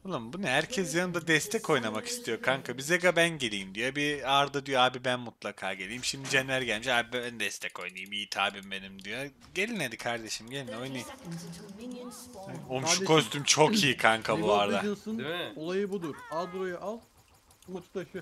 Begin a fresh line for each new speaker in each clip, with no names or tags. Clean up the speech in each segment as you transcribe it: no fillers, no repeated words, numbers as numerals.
Oğlum bu ne? Herkes yanında destek oynamak istiyor kanka. Bir Zega ben geleyim diyor. Bir Arda diyor abi ben mutlaka geleyim. Şimdi Caner gelmiş abi ben destek oynayayım. Yiğit abim benim diyor. Gelin hadi kardeşim gelin oynayın. Oğlum şu
Kardeşim,
kostüm çok iyi kanka bu
League of
arada.
Legends'ın
Değil mi?
olayı budur. Adro'yu al, maçı taşı.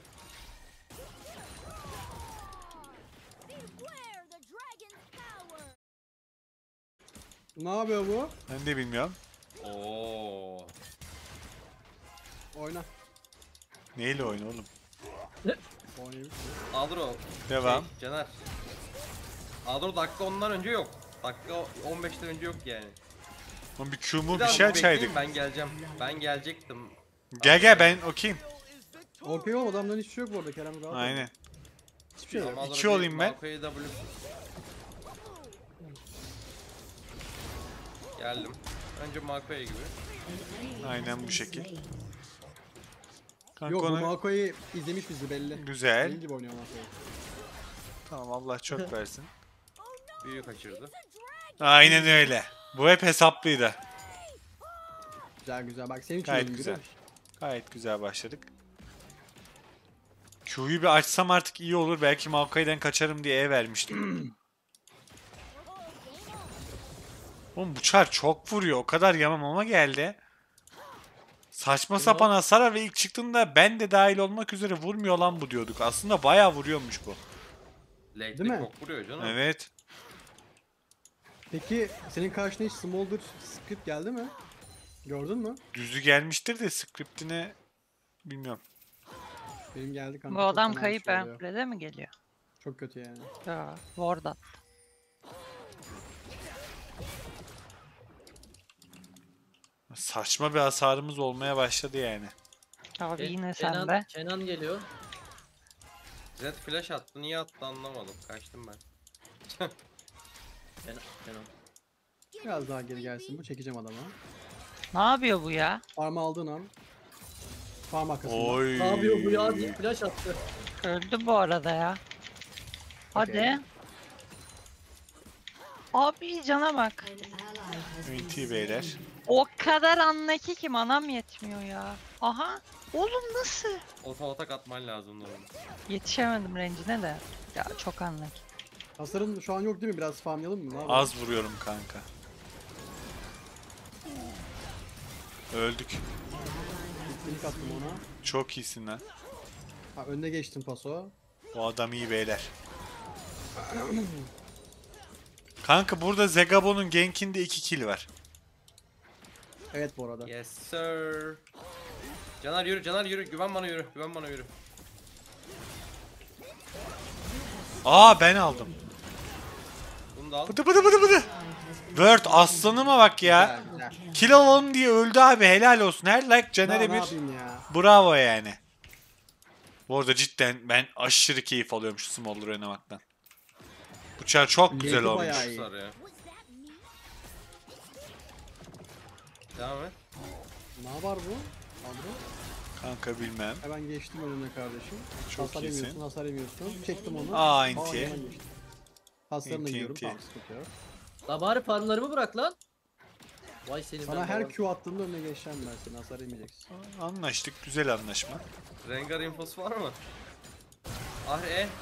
Ne yapıyor bu?
Ben de bilmiyorum.
Oo.
Oyna.
Neyle oyun oğlum?
Oynayayım.
Adro.
Devam.
Caner. Adro dakika 10'dan önce yok. Dakika 15'ten önce yok yani.
Oğlum bir Q'mu bir
Biraz
şey
bekleyin,
açaydık.
ben geleceğim. Ben gelecektim.
Gel gel ben okeyim.
Okey oğlum, adamların hiçbir şey yok bu arada, Kerem rahat ol.
Aynen.
Hiçbir şey yok.
Ama Adro
İki
bir
olayım ben.
Malko'yu W. Geldim. Önce Malko'ya gibi.
Aynen bu şekil. Kanka
Yok, bu
onu...
Maoko'yu izlemiş bizi belli.
Güzel.
Senin gibi oynuyor Maoko'yu.
Tamam Allah çok versin.
Büyü kaçırdı.
Aynen öyle. Bu hep hesaplıydı.
Güzel güzel, bak senin için
Gayet
oyun
güzel.
görüyor musun?
Gayet güzel başladık. Q'yu bir açsam artık iyi olur. Belki Maokai'den kaçarım diye vermiştim. Oğlum bu çar çok vuruyor. O kadar yamamama geldi. Saçma sapan hasar ve ilk çıktığında ben de dahil olmak üzere vurmuyor lan bu diyorduk. Aslında bayağı vuruyormuş bu.
Değil
Late'de
mi?
çok vuruyor canım.
Evet.
Peki senin karşına hiç Smolder script geldi mi? Gördün mü?
Düzü gelmiştir de scriptine bilmiyorum.
Benim geldi kanka.
Bu
çok
adam
fena
kayıp
bir şey oluyor.
Empre'de mi geliyor?
Çok kötü yani.
Ya, Wardan.
Saçma bir hasarımız olmaya başladı yani.
Abi yine
Kenan,
sende.
Kenan geliyor.
Zed flash attı. Niye attı anlamadım. Kaçtım ben.
Kenan.
Biraz daha geri gelsin bu, çekeceğim adamı.
Ne yapıyor bu ya?
Farmı aldığın an. Farm arkasında.
Oy.
Ne yapıyor bu ya diye flash attı.
Öldü bu arada ya. Hadi.
Okey.
Abi cana bak.
NT beyler.
O kadar anlaki ki manam yetmiyor ya. Aha. Oğlum nasıl?
Ota atak atman lazım onu.
Yetişemedim rencine de. Ya çok anlaki.
Hasarın şu an yok değil mi? Biraz farmlayalım mı? Ne yapalım?
Az vuruyorum kanka. Öldük.
İlk attım ona.
Çok iyisin lan.
Ha, önüne geçtim paso.
Bu adam iyi beyler. Kanka burada Zegabon'un gankinde 2 kill var.
Evet bu arada.
Yes sir. Caner yürü, Caner yürü. Güven bana yürü. Güven bana yürü.
Aa ben aldım.
Bunu da al.
Bıdı bıdı bıdı bıdı. Word aslanıma bak ya.
Güzel, güzel.
Kill alalım diye öldü abi helal olsun. Her like
Daha
Caner'e
ne
bir
yapayım ya?
bravo yani. Bu arada cidden ben aşırı keyif alıyorum şu Smolder oynamaktan. Bu çar çok güzel
Late'i
olmuş.
bayağı iyi.
Sar ya. Devam et.
Ne var bu? Adro.
Kanka bilmem.
Hemen geçtim önüne kardeşim.
Çok
hasar
iyisin.
yemiyorsun, hasar yemiyorsun. Çektim onu.
Aa,
hemen
inti.
geçtim. Hasarını
İnti,
yiyorum.
inti.
Tamam, sıkıntı yok.
La bari farmlarımı bırak lan. Vay senin
Sana
ben
her
babam.
Q attığında önüne geçeceğim ben seni. Hasar yemeyeceksin.
Anlaştık. Güzel anlaşma.
Rengar infosu var mı? Ah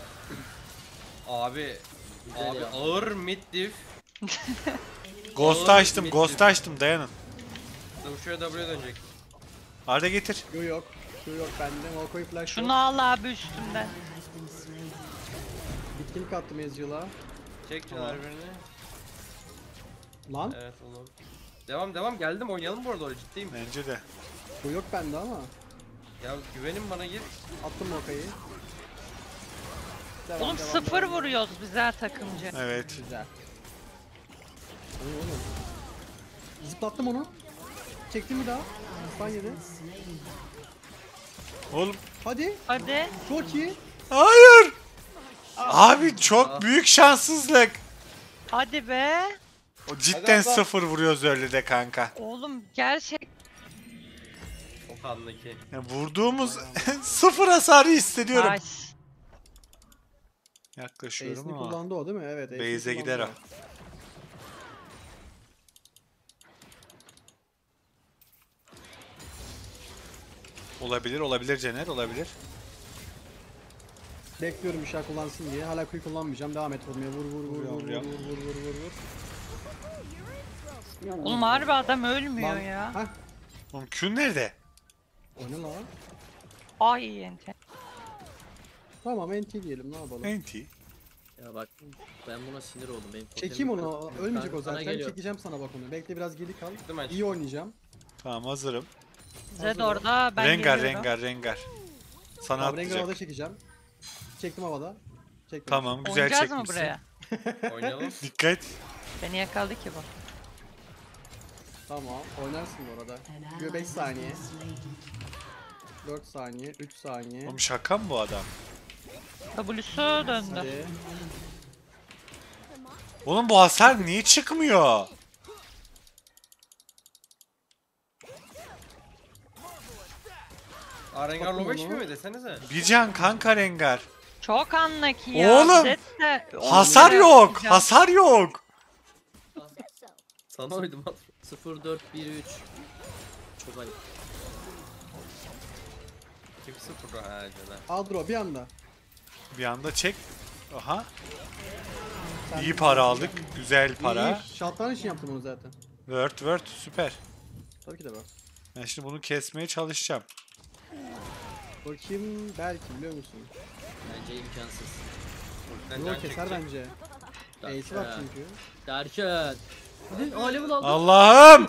Abi.
Güzel
Abi
ya.
ağır mid diff.
Ghost
Oğlum,
açtım. Ghost açtım. Dayanın.
Şuraya W dönecek.
Arda getir.
Q yok. Q yok bende. Malkoy flash
Şunu
yok.
al abi üstünden.
Bitkinlik attım Ezreal'a.
Çek Caner birini.
Lan
Evet oğlum. Devam geldim oynayalım bu arada öyle ciddiyim.
Bence de.
Q yok bende ama.
Ya güvenin bana git.
Attım Malkoy'u.
Oğlum sıfır vuruyoruz biz her takımcı.
Evet.
Güzel. Oğlum. Zıplattım onu. Çektim bir daha. Stun yedi.
Oğlum.
Hadi.
Hadi.
Çok iyi.
Hayır. Abi çok büyük şanssızlık.
Hadi be.
O cidden
Hadi abla.
sıfır vuruyoruz öyle de kanka.
Oğlum gerçek.
O kandaki.
Ya vurduğumuz sıfır hasarı hissediyorum.
Nice.
Yaklaşıyorum
Ace'ini
ama.
kullandı o değil mi? Evet. ace'ini
Base'e gider o.
kullandı
Olabilir, olabilir Cener, olabilir.
Bekliyorum bir şey kullansın diye. Hala Q'yu kullanmayacağım. Devam et vurmaya. Vur vur vur vur vur
Vuruyorum.
vur vur vur vur.
Oğlum harbi adam ölmüyor
Lan.
ya.
Hah.
Oğlum Q nerede?
O ne la?
Ay ente.
Tamam NT diyelim ne yapalım.
Enti.
Ya bak ben buna sinir oldum. Benim
Çekeyim
totemim
onu.
kırk.
Ölmeyecek o
Sana
zaten.
geliyor.
Çekeceğim sana bak onu. Bekle biraz geri kal.
Değil mi?
İyi oynayacağım.
Tamam hazırım.
Zed orada ben
Rengar,
geliyorum.
Rengar, Rengar. Sana
Tamam Rengar
atacak.
havada çekeceğim. Çektim havada. Çektim.
Tamam, güzel
Oynayacağız mı
çekmişsin.
buraya?
Oynayalım.
Dikkat.
Beni yakaladı ki bu.
Tamam. Oynarsın bu arada. 5 saniye. 4 saniye. 3 saniye.
Oğlum şaka mı bu adam?
W'su döndü.
Hadi.
Oğlum bu hasar niye çıkmıyor?
Rengar
Bakın
Lobeş
onu.
mi desenize?
Bir can kanka Rengar.
Çok anlaki ya.
Oğlum,
Zed de
Hasar
olmuyor.
yok.
Can.
Hasar yok.
Sana uydum at.
0-4-1-3. Çok ayıp.
Kim sıfır ha Cener.
Adro bir anda.
Bir anda çek. Aha.
Sen
İyi para aldık. Güzel para.
İyi. Şaltlar için yaptım onu zaten.
Word süper.
Tabii ki de var.
Ben şimdi bunu kesmeye çalışacağım.
Bakayım belki biliyor musun?
Bence imkansız.
Ben
Yo
can
keser
çekeceğim.
bence. Ace'i var çünkü.
Derken. Hadi A level aldım.
Allah'ım!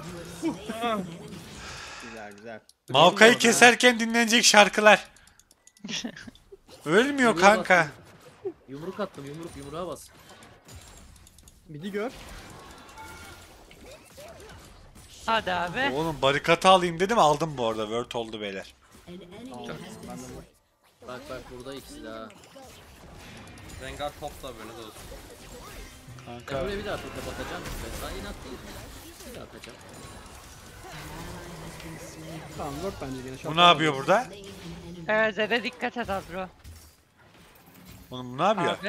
Güzel güzel.
Mavkayı keserken dinlenecek şarkılar. Ölmüyor
Yumruğa
kanka.
bastım. Yumruk attım yumruğa bas.
Midi gör.
Hadi abi.
Oğlum barikatı alayım dedim aldım bu arada. Word oldu beyler.
Tamam. Ben de
Bak burada ikisi daha.
Rengar top da böyle de olsun.
Ben
Kanka.
buraya bir daha totem atacağım. Ben sana inat değilim. Bir daha atacağım.
Tamam dört bence gene.
Bu
Şaltlar
ne yapıyor
var.
burada?
Evet Zed'e dikkat et Adro.
Oğlum bu ne yapıyor?
Abi.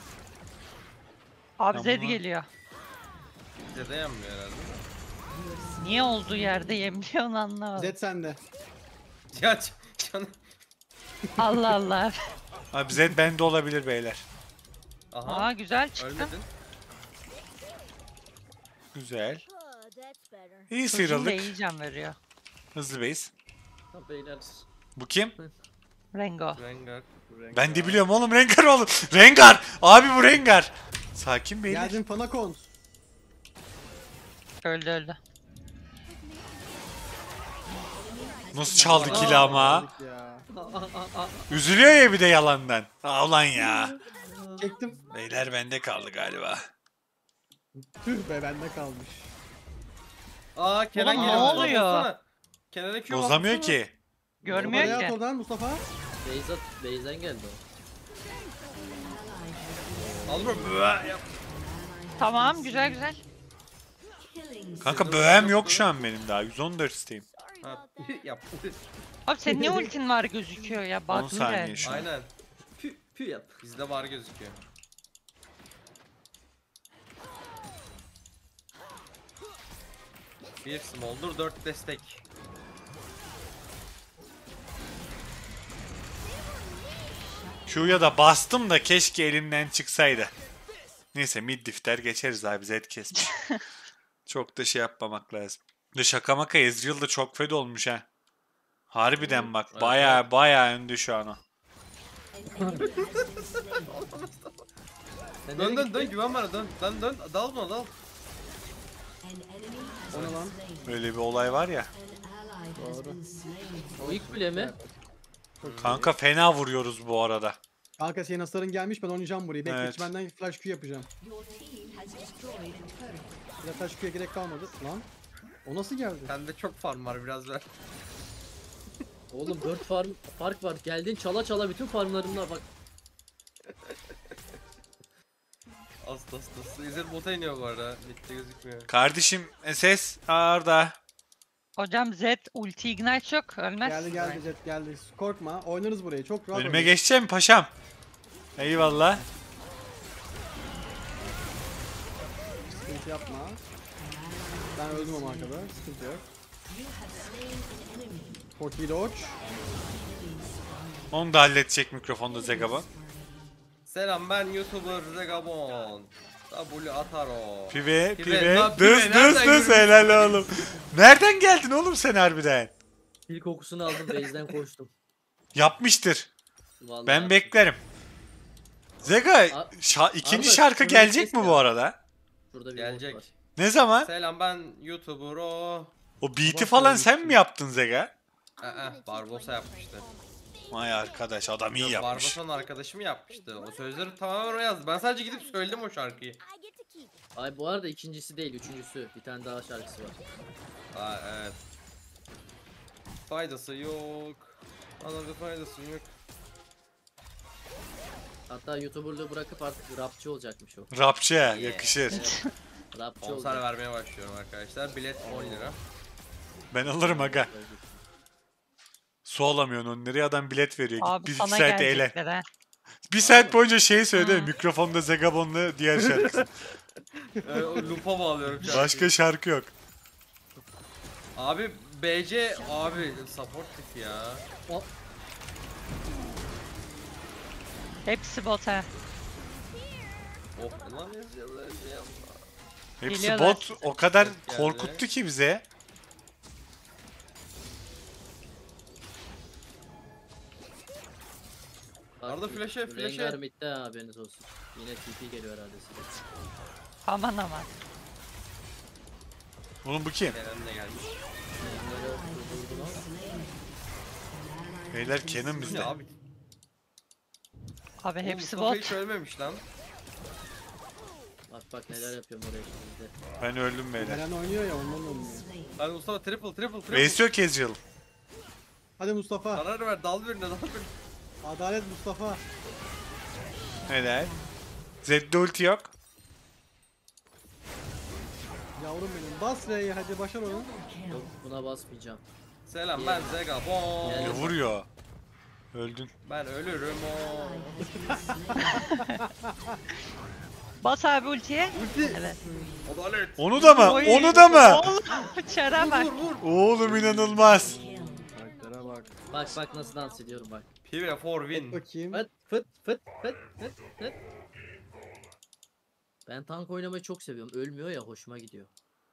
Abi
Ya
Zed
bunu-
geliyor.
Bize de yanmıyor herhalde.
Niye olduğu yerde yemliyorsun anlamadım.
Zed sende.
Ya can.
Allah Allah.
Abi Zed bende olabilir beyler.
Aha.
Aa güzel çıktı.
Ölmedin.
Güzel.
Oh, that's better.
İyi
Şimdi
sıyrıldık.
iyi can veriyor.
Hızlı base.
Tamam beyler.
Bu kim?
Rengo.
Rengar.
Ben de biliyorum oğlum Rengar oğlum. Rengar! Abi bu Rengar. Sakin beyler.
Geldim Fanakon.
Öldü.
Nasıl çaldı kili ama?
Ya.
Üzülüyor ya bir de yalandan. Aa ulan ya.
Çektim.
Beyler bende kaldı galiba.
Tüh be bende kalmış.
Kenan
Oğlum,
geliyor.
ne
Mustafa
oluyor?
bassana. Kenan'a Q
Bozamıyor
bassana.
ki.
Görmüyor
Oraya at
ki.
oradan Mustafa.
Base'den geldi o.
Al bro. Bıa, yap.
Tamam güzel.
Kanka böğem yok şu an benim daha. 114 isteyim.
Ha, yap.
Abi senin ne ultin var gözüküyor ya.
10
Bakın
saniye
de.
şu an.
Aynen.
Pü yap.
Bizde var gözüküyor. Bir smolder 4 destek.
Q'ya da bastım da keşke elimden çıksaydı. Neyse mid difter geçeriz abi Zed kesmiş. Çok da şey yapmamak lazım. De şaka maka Ezreal da çok fed olmuş ha. Harbiden bak
Evet,
baya önde şu an o.
Sen
Dön
nereye
dön
gittin?
dön güven bana dön. Dön dal buna dal.
Ona lan.
Öyle bir olay var ya.
Doğru.
O ilk bile mi?
Kanka fena vuruyoruz bu arada.
Kanka senin hasarın gelmiş ben oynayacağım burayı. Bekle
Evet.
hiç benden flash Q yapacağım. Ya flash Q'ya gerek kalmadı. Lan. O nasıl geldi?
Sende çok farm var biraz ver.
Oğlum 4 fark var. Geldin çala bütün farmlarımla bak.
Aslı. İzir bota iniyor bu arada. Bitti gözükmüyor.
Kardeşim SS Arda.
Hocam Zed ulti ignite yok. Ölmez.
Geldi Zed geldi. Korkma oynarız burayı çok rahat
Önüme
oynarız.
geçeceğim paşam. Eyvallah.
Sıkıntı yapma. Ben öldüm ama arkada. Sıkıntı yok. Forky dodge.
Onu da halledecek mikrofonda Zegabon.
Selam, ben YouTuber Zegabon. W Ataro.
Pive,
Pive,
pive.
lan
Dız
pive,
dız
nereden
dız
görüyorsun?
helal oğlum. Nereden geldin oğlum sen harbiden?
Pil kokusunu aldım base'den koştum.
Yapmıştır.
Vallahi.
Ben beklerim. Zega ikinci
Arda,
şarkı
şunu
gelecek
kes
mi
ya.
bu arada?
Şurada bir
Gelecek.
bot var.
Ne zaman?
Selam, ben YouTuber o.
O beat'i
Sabah
falan sen
söylemiştim.
mi yaptın Zega?
Barbosa yapmıştı.
Vay arkadaş adam iyi
Yok,
yapmış.
Barbosa'nın arkadaşım yapmıştı. O sözleri tamamen o yazdı. Ben sadece gidip söyledim o şarkıyı.
Ay bu arada ikincisi değil, üçüncüsü. Bir tane daha şarkısı var.
Aa, evet. Faydası yok. Anladım, faydası yok.
Hatta YouTuber'lığı bırakıp artık rapçi olacakmış o.
Rapçi yakışır.
Rapçi
Konser
olacak.
vermeye başlıyorum arkadaşlar. Bilet 10 lira.
Ben alırım aga. Su alamıyorsun onu. Nereye adam bilet veriyor. Git
Abi
bir
sana
saat eğlen.
gelecekler ha.
Bir saat boyunca şey söyledi.
Hı.
Mikrofonda Zegabon'la diğer şarkısı.
O loop'a bağlıyorum şarkıyı.
Başka şarkı yok.
Abi BC abi support tip ya.
Hepsi bota.
Oh lan yazıyorlar ya.
Hepsi
Biliyorlar.
bot o kadar
Geldi.
korkuttu ki bize.
Bak,
Arada flash'e, flash'e.
Rengar midde ha, haberiniz olsun. Yine TP geliyor herhalde size.
Aman aman.
Oğlum bu kim?
Kerem de gelmiş.
Rengar'ı durdurdum ama.
Beyler Kenan bizde.
Ne abi?
Abi
Oğlum,
hepsi
Mustafa
bot.
hiç ölmemiş lan.
Bak neler yapıyorum oraya şimdi.
Ben öldüm beyler.
Eren oynuyor ya ondan olmuyor.
Hadi Mustafa triple.
Reis yok Ezreal.
Hadi Mustafa.
Karar ver, dal birine, dal birine.
Adalet Mustafa.
Helal. Zed'de ulti yok.
Yavrum benim. Bas R'ye hadi başar onu.
Yok buna basmayacağım.
Selam, ben Zegabon.
Gel.
Ya vuruyor. Öldün.
Ben ölürüm o.
Bas abi ultiye.
Ulti.
Evet.
Adalet.
Onu da mı?
Oy.
Onu da mı?
Oğlum çara bak.
Oğlum inanılmaz.
Karaktere bak.
Bak nasıl dans ediyorum bak.
Pive for win.
Bakayım.
Fıt fıt fıt fıt fıt fıt. Ben tank oynamayı çok seviyorum. Ölmüyor ya, hoşuma gidiyor.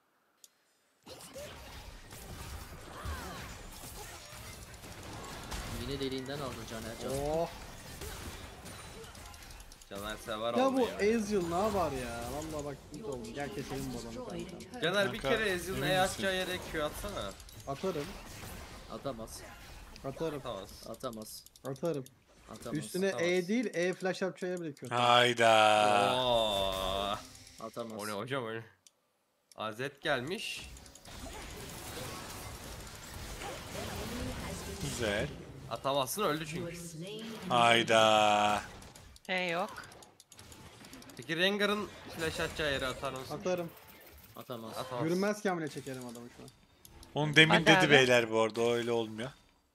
Yine deliğinden aldın Caner Can.
Oh.
Caner sever
Ya
olmayı.
bu Ezreal ne var ya? Valla bak ilk oldum. Gel keselim bu adamı kanka.
Caner bir
Kanka,
kere Ezreal'ın
emin
E
misin?
atacağı yere Q atsana.
Atarım.
Atamaz.
Atarım.
Tamam.
Atamaz.
Atarım.
Atamaz.
Üstüne
atamaz.
E değil E flash yapacağım bile kötü.
Hayda.
Oo.
Atamaz.
O ne hocam öyle? Azet gelmiş.
Güzel.
Atamazsın, öldü çünkü.
Hayda.
Şey yok.
Peki Rengar'ın flash atacağı yere atar mısın?
Atarım.
Atamaz.
Atamaz.
Yürünmezken bile çekerim adamı şu an.
Onu demin
Hadi
dedi
abi.
beyler bu arada. O öyle olmuyor.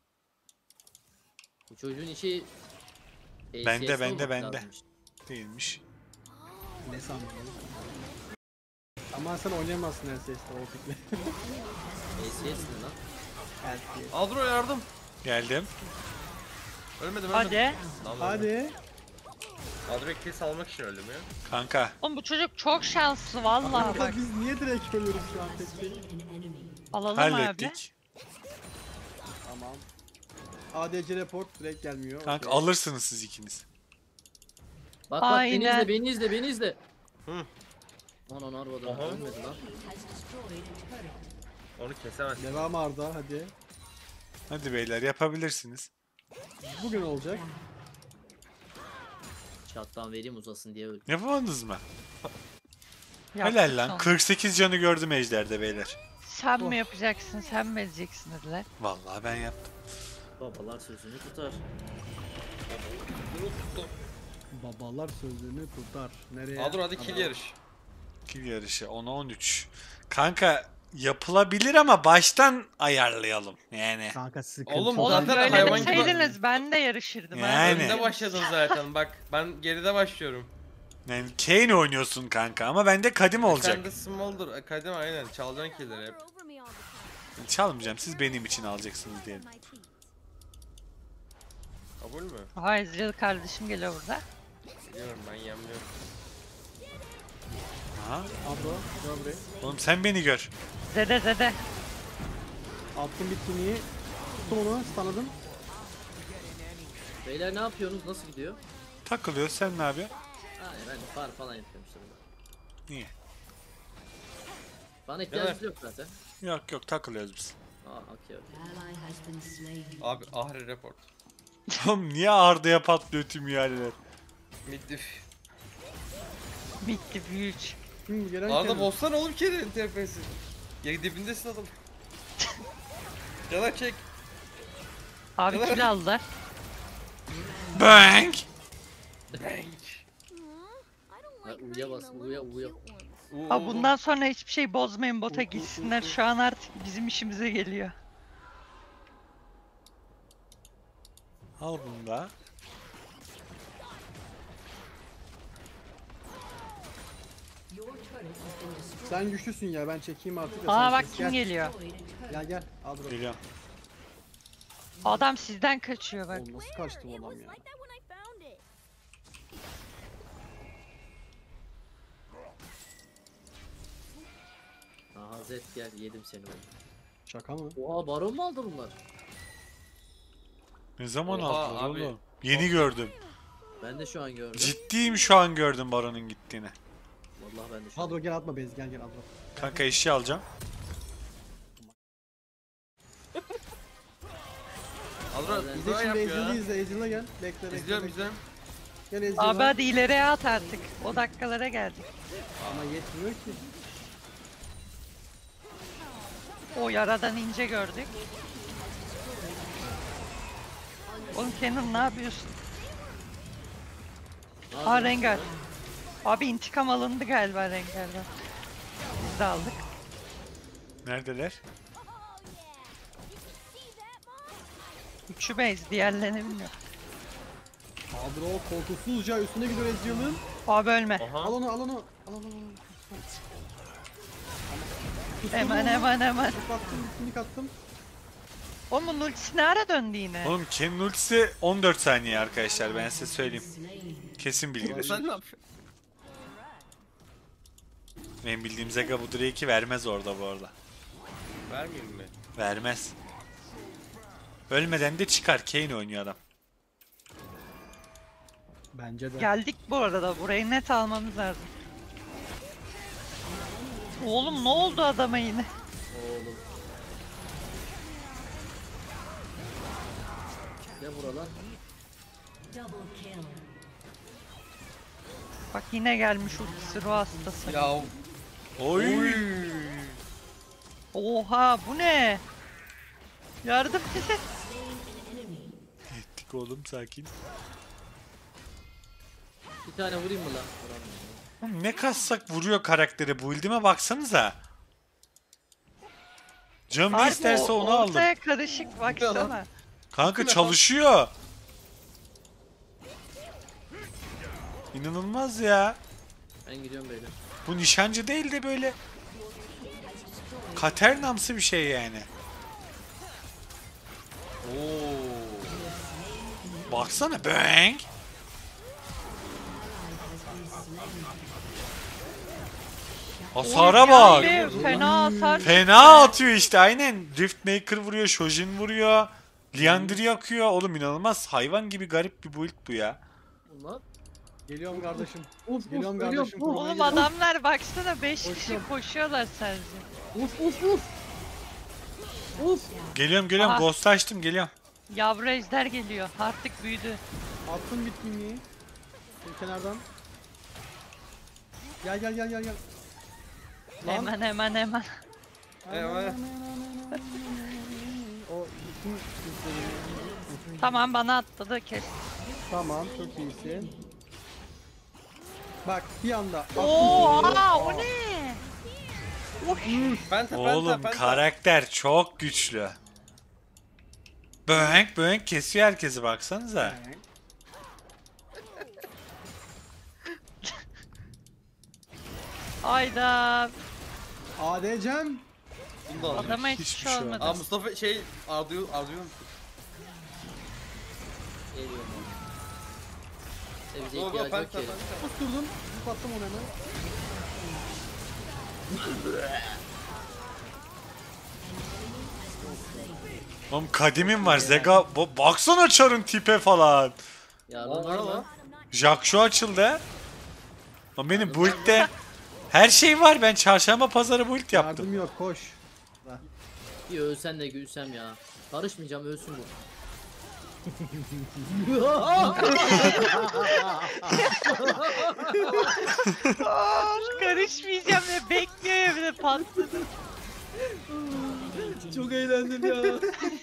Bu çocuğun işi
Bende,
ACS
bende,
olmak
bende.
lazımmış.
Değilmiş.
Ne sandın? Ama sen oynayamazsın LCS'de o fikri.
ACS ne lan?
LCS.
Aldro yardım.
Geldim.
Ölmedim.
Hadi.
Tamam,
Hadi.
Aldro kill salmak için öldüm ya.
Kanka.
Oğlum bu çocuk çok şanslı vallahi bak.
Kanka biz niye direkt ölüyoruz şu an peki?
Alalım abi.
Hallettik.
Tamam. ADC report direkt gelmiyor.
Kanka
okey.
alırsınız siz ikiniz.
Bak
Aynen.
beni izle beni izle.
Hı.
Anan arvadan
Aha.
ölmedi lan.
Onu kesemezsin.
Devam Arda hadi.
Hadi beyler yapabilirsiniz.
Bugün olacak.
Çattan vereyim uzasın diye öldüm.
Yapamadınız mı?
Yaptık
Helal lan.
sonra.
48 canı gördüm ejderde beyler.
Sen mi yapacaksın, sen mi edeceksin dediler.
Vallahi ben yaptım.
Babalar sözünü tutar.
Babalar sözünü tutar. Nereye?
Aldro hadi kill yarış.
Kill yarışı 10'a 13. Kanka yapılabilir ama baştan ayarlayalım yani.
Kanka sıkıntı.
Oğlum,
yok.
Oğlum
zaten
böyle
hayvan gibi-
deseydiniz ben de yarışırdım ha.
Yani.
Önde başladın zaten bak. Ben geride başlıyorum.
Yani Kane oynuyorsun kanka ama bende kadim olacak.
Sen de Smolder. Kadem aynen. Çalacaksın killleri hep.
Çalmayacağım siz benim için alacaksınız diyelim.
Kabul mü?
Aha Ezreal kardeşim geliyor burada.
Biliyorum ben yemliyorum.
Aha.
Adro. Gel buraya.
Oğlum sen beni gör.
Zede zede.
Attım bitkinliği. Tuttum onu. Stunladım.
Beyler ne yapıyorsunuz? Nasıl gidiyor?
Takılıyor, sen ne yapıyorsun?
Ha, ben far falan yapıyorum işte burada.
Niye?
Bana ihtiyacınız yok zaten.
Yok yok, takılıyoruz biz.
Aa okey okey.
Abi Ahri report.
Oğlum niye Arda'ya patlıyor tüm yerler?
Midif.
Bitti büyük.
Şimdi gelen
Arda
kendi.
bozsana oğlum kedinin TP'si. Ya dibindesin adam. Yana çek.
Abi
Yalan.
kill aldılar.
Bang!
Ha, U'ya bas, U'ya.
Abi bundan sonra hiçbir şey bozmayın, bota gitsinler. Şu an artık bizim işimize geliyor.
Al bunu da.
Sen güçlüsün ya, ben çekeyim artık. da
Aa
sen
bak
kes.
kim
Gel.
geliyor.
Gel gel. Adro.
Geliyorum.
Adam sizden kaçıyor bak.
Oğlum nasıl kaçtı bu adam ya?
Aha Zed gel yedim seni oğlum.
Şaka mı?
Oha baron mu aldı bunlar?
Ne zaman
Oha
aldılar
abi.
oğlum? Yeni gördüm.
Ben de şu an gördüm.
Ciddiyim, şu an gördüm Baron'un gittiğini.
Vallahi ben de şu an.
Adro gel atma base, gel gel Adro.
Kanka eşya alacağım.
Adro
İzle
güzel
şimdi
yapıyor
Ezreal'ı
ya.
izle, Ezreal'a gel. Bekle bekle.
İzliyorum
bekle.
izliyorum.
Gel Ezreal'a.
Abi hadi ileriye at artık. O dakikalara geldik.
Ama yetmiyor ki.
O yaradan ince gördük. Oğlum Kenan ne yapıyorsun? Aa Rengar. Abi intikam alındı galiba Rengar'dan. Biz de aldık.
Neredeler?
Üçü base, diğerlerini bilmiyorum.
Adro korkusuzca üstüne gidiyor Ezreal'ın.
Abi ölme.
Aha.
Al onu al onu. Al onu.
Hemen hemen hemen.
Attım bitkinlik attım.
Oğlum bunun ultisi ne ara döndü yine?
Oğlum Ken'in ultisi 14 saniye arkadaşlar, ben size söyleyeyim. Kesin bilgidir.
Sen ne yapıyorsun?
Benim bildiğim Zega bu Drake'i vermez orada bu arada.
Vermeyeyim mi?
Vermez. Ölmeden de çıkar, Kayn oynuyor adam.
Bence de.
Geldik bu arada, burayı net almamız lazım. Oğlum ne oldu adama yine?
Oğlum. Ne buralar?
Bak yine gelmiş ultisi ruh hastası.
Ya
Oy!
Oha bu ne? Yardım bize.
Ettik oğlum, sakin.
Bir tane vurayım mı lan? Vuramıyorum.
Oğlum ne kassak vuruyor karakteri, bu build'ime baksanıza. Canım ne
Harbi
isterse
o-
onu aldım.
Ortaya karışık baksana.
Kanka çalışıyor. İnanılmaz ya.
Ben gidiyorum beyler.
Bu nişancı değil de böyle Katernamsı bir şey yani.
ooo.
Baksana, bang. Hasara bak.
Yani fena hasar.
Fena atıyor işte, aynen. Riftmaker vuruyor, Shojin vuruyor. Liandry yakıyor. Oğlum inanılmaz, hayvan gibi garip bir build bu ya.
Bunlar.
Geliyorum kardeşim.
Uf
Geliyorum
ölüyorum.
kardeşim. kurmaya
Oğlum
geliyorum.
adamlar baksana 5 kişi
Koşuyorum.
koşuyorlar sadece.
Uf. Uf.
Geliyorum,
Aha.
ghost açtım, geliyorum.
Yavru ejder geliyor. Artık büyüdü.
Attım bitkinliği. Şimdi kenardan. Gel gel gel gel gel. Lan.
Hemen.
Evet.
O bütün
Tamam bana atladı kes.
Tamam, çok iyisin. Bak bir anda attım
Oo,
şunu.
aa, o ne?
Penta
Oğlum karakter çok güçlü. Böğenk kesiyor herkesi, baksanıza.
Ayda
ADC'm.
Bunu da aldım.
adama hiçbir
Hiçbir
şey
şey
olmadı.
Aa Mustafa şey Ardu'yu
Geliyorum. Bize
Go go
ihtiyacı yok
penta
ki.
penta.
Bastırdım. Attım onu hemen.
Oğlum kadimim var Zega. Baksana Char'ın tipe falan.
Yardım var mı?
Jack şu açıldı. Oğlum benim build'de her şey var. Ben çarşamba pazarı build yaptım.
Yardım yok koş.
Bir ölsen de gülsem ya. Karışmayacağım ölsün bu.
Karışmayacağım ve bekliyor ya bir de patladı.
Çok eğlendim ya.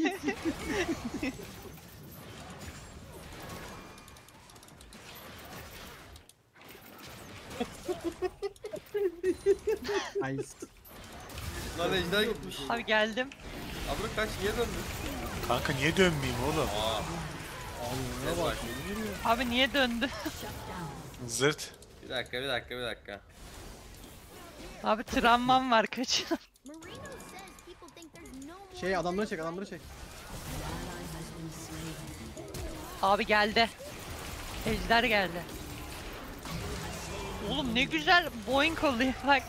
Nice.
Lan ejder gitmiş.
Abi geldim.
Adro kaç niye döndün?
Kanka niye dönmeyeyim oğlum?
Ne bak.
Abi niye döndü?
Zırt.
Bir dakika.
Abi travmam var kaçın.
Marino says people think there's no more
Şey adamları çek.
Abi geldi. Ejder geldi. Oğlum ne güzel boing oluyor bak.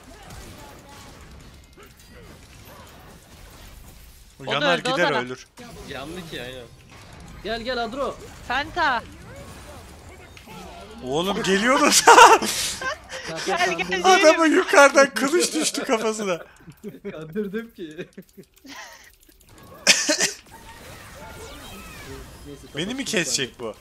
O
da
yanar
öldü, o
gider
da.
ölür.
Yandı ki aynen.
Gel Adro.
Fenta.
Oğlum geliyordu.
Gel.
Adamın yukarıdan kılıç düştü kafasına.
Kandırdım ki. Neyse,
Beni mi kesecek bu?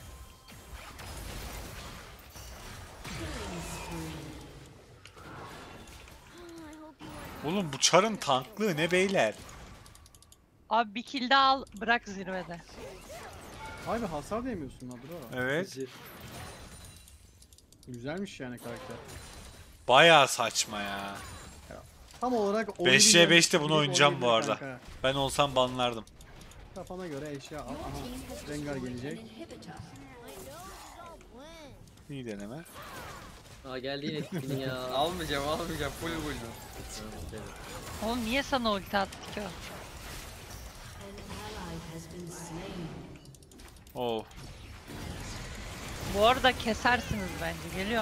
Oğlum bu Char'ın tanklığı ne beyler?
Abi bir kill daha al bırak zirvede.
Abi hasar da yemiyorsun Adro.
Evet.
Güzelmiş yani karakter.
Bayağı saçma ya.
Tam olarak
5'e 5'te bunu
direkt
oynayacağım bu
oynayabilir
arada.
kanka.
Ben olsam banlardım.
Kafana göre eşya al. Aha. Rengar gelecek.
İyi deneme.
Aa geldi yine tipini ya.
Almayacağım full buldum.
Oğlum niye sana ulti attı ki o?
Oh.
Bu arada kesersiniz bence. Geliyor.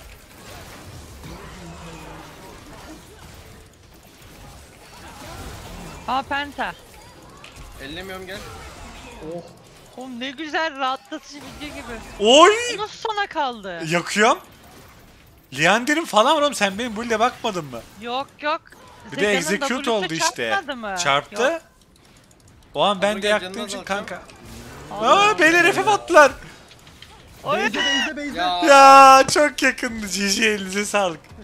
Aa penta.
Ellemiyorum gel.
Oğlum ne güzel rahatlatıcı video gibi.
Oy!
Bu nasıl sona kaldı?
Yakıyorum. Leander'in falan var oğlum, sen benim build'e bakmadın mı?
Yok.
Bir de
Zega'nın
execute
W'su
oldu işte.
çarpmadı mı?
Çarptı.
Yok.
O an ben
Ama
de
gel,
yaktığım
canını
için
azaltacağım.
kanka.
Allah.
Aa beyler FF attılar.
Oy.
Beyze.
Ya.
Ya çok yakındı. GG elinize sağlık.